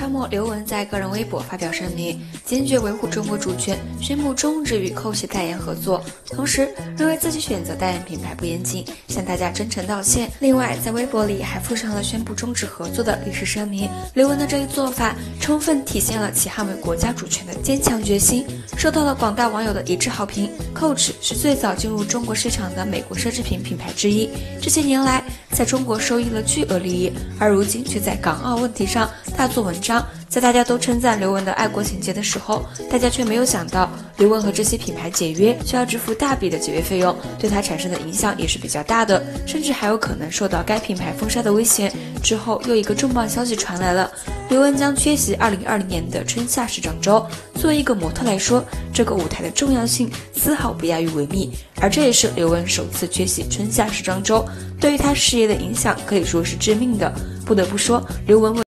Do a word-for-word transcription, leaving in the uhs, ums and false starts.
沙漠刘雯在个人微博发表声明，坚决维护中国主权，宣布终止与蔻系代言合作，同时认为自己选择代言品牌不严谨，向大家真诚道歉。另外，在微博里还附上了宣布终止合作的历史声明。刘雯的这一做法，充分体现了其捍卫国家主权的坚强决心，受到了广大网友的一致好评。Coach 是最早进入中国市场的美国奢侈品品牌之一，这些年来在中国收益了巨额利益，而如今却在港澳问题上大做文章。在大家都称赞刘雯的爱国情节的时候，大家却没有想到刘雯和这些品牌解约需要支付大笔的解约费用，对她产生的影响也是比较大的，甚至还有可能受到该品牌封杀的危险。之后又一个重磅消息传来了，刘雯将缺席二零二零年的春夏时装周。作为一个模特来说，这个舞台的重要性丝毫不亚于维密，而这也是刘雯首次缺席春夏时装周，对于她事业的影响可以说是致命的。不得不说，刘雯